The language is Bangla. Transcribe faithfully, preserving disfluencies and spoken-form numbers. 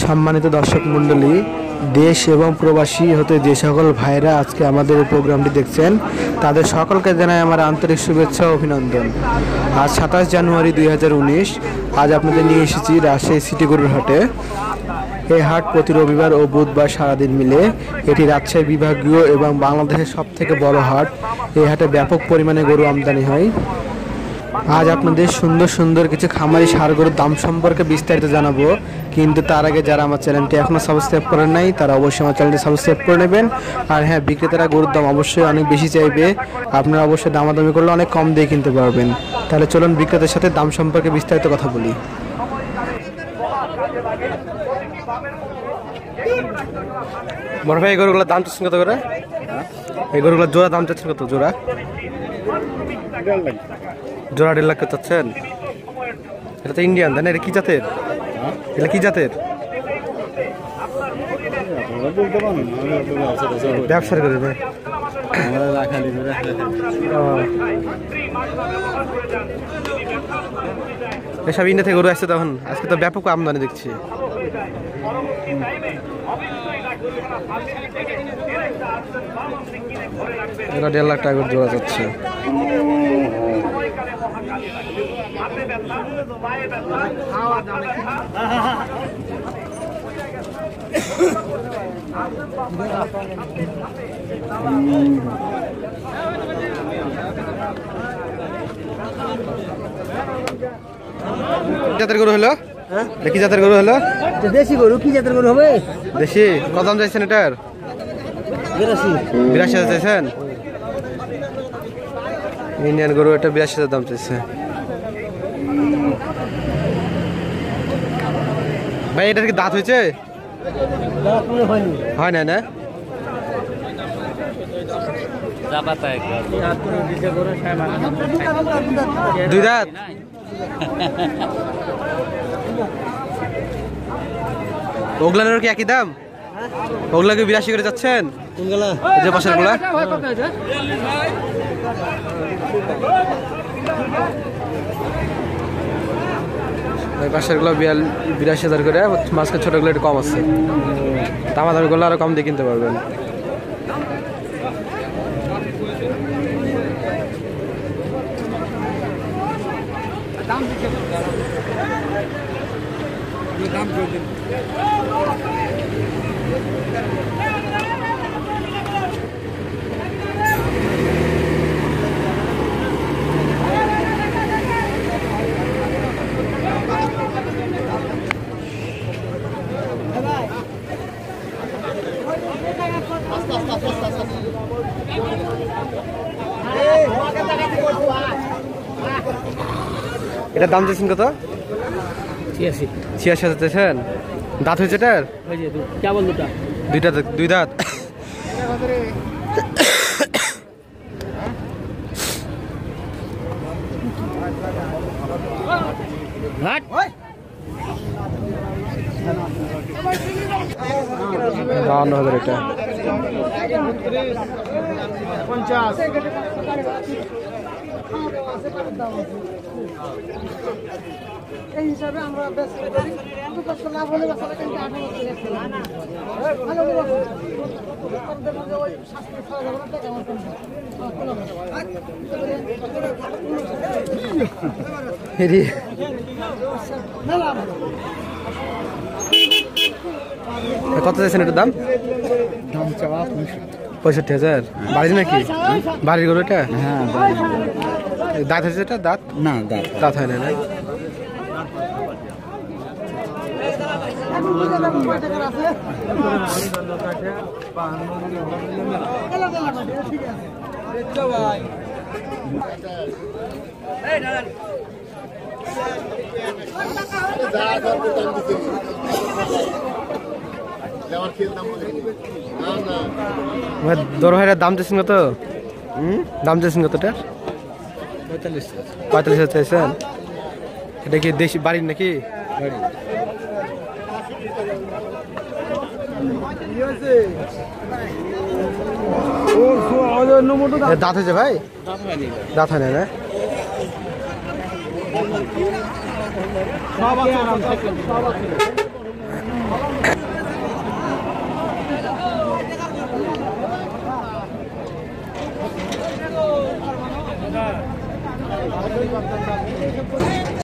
সম্মানিত দর্শক মণ্ডলী, দেশ এবং প্রবাসী হতে যে সকল ভাইরা আজকে আমাদের এই প্রোগ্রামটি দেখছেন তাদের সকলকে জানাই আমার আন্তরিক শুভেচ্ছা ও অভিনন্দন। আজ সাতাশ জানুয়ারি দুই হাজার উনিশ। আজ আপনাদের নিয়ে এসেছি রাজশাহী সিটি গরুর হাটে। এই হাট প্রতি রবিবার ও বুধবার সারাদিন মিলে। এটি রাজশাহী বিভাগীয় এবং বাংলাদেশের সব থেকে বড় হাট। এই হাটে ব্যাপক পরিমাণে গরু আমদানি হয়। আজ আপনাদের সুন্দর সুন্দর কিছু খামারি ষাঁড় গরুর দাম সম্পর্কে বিস্তারিত জানাবো, কিন্তু তার আগে যারা আমার চ্যানেলটি এখনও সাবস্ক্রাইব করেন নাই তারা অবশ্যই আমার চ্যানেলটি সাবস্ক্রাইব করে নেবেন। আর হ্যাঁ, বিক্রেতারা গরুর দাম অবশ্যই অনেক বেশি চাইবে, আপনারা অবশ্যই দামাদামি করলে অনেক কম দিয়ে কিনতে পারবেন। তাহলে চলুন বিক্রেতার সাথে দাম সম্পর্কে বিস্তারিত কথা বলি। বড় ভাই, এই গরুগুলোর দাম চাচ্ছেন কত করে? এই গরুগুলোর জোড়া দাম চাচ্ছেন কত? জোড়া জোড়া দেড় লাখ চাচ্ছেন? এটা তো ইন্ডিয়ান, তাই না? এটা কি জাতের? এটা কি জাতের? ব্যবসার করে ভাই, এসব ইন্ডিয়া থেকে গরু আসছে তখন। আজকে তো ব্যাপক আমদানি দেখছি। এটা দেড় লাখ টাকা জোড়া যাচ্ছে। জাতের গরু হলো? কি জাতের গরু হলো? দেশি গরু। কি জাতের গরু হবে? দেশি। কত দাম চাইছেন এটার? বিরাশি বিরাশি হাজার চাইছেন? ইন্ডিয়ান গরু এটা বিরাশি হাজার দাম চাইছে। ভাই, এটার কি দাঁত হয়েছে? হয় না না? দুই দাঁত। ওগুলার কি একই দাম? ওগুলা কি বিরাশি করে যাচ্ছেন? কোনগুলা? যে পাশের গুলা পাশের গুলো বিরাশি হাজার করে, মাঝখানে ছোট গুলো একটু কম আছে। দামাদামি করলে আরো কম দিয়ে কিনতে পারবেন। এটার দাম চাইছেন কত? ছিয়াশি ছিয়াশি হাজার চাইছেন? দাঁত হয়েছে এটার? দুইটা দুই দাঁত। বাউন্ন হাজার এটা। পঞ্চাশ এই হিসাবে আমরা ব্যস্ত করি। লাভ হলে কত চাইছেন এটার দাম? দাম চাওয়া পঁয়ষট্টি হাজার। বাড়ির নাকি? বাড়ির গরু এটা? হ্যাঁ। দাঁত হয়েছে এটা? দাঁত না, দাঁত দাঁত হয় না না? দর ভাইয়ের দাম চাইছেন কত? দাম চাইছেন কতটার? পঁয়তাল্লিশ পঁয়তাল্লিশ হাজার চাইছেন? এটা কি দেশি বাড়ির নাকি? দাঁত হয়েছে ভাই? দাঁত হয় না? সব আছে।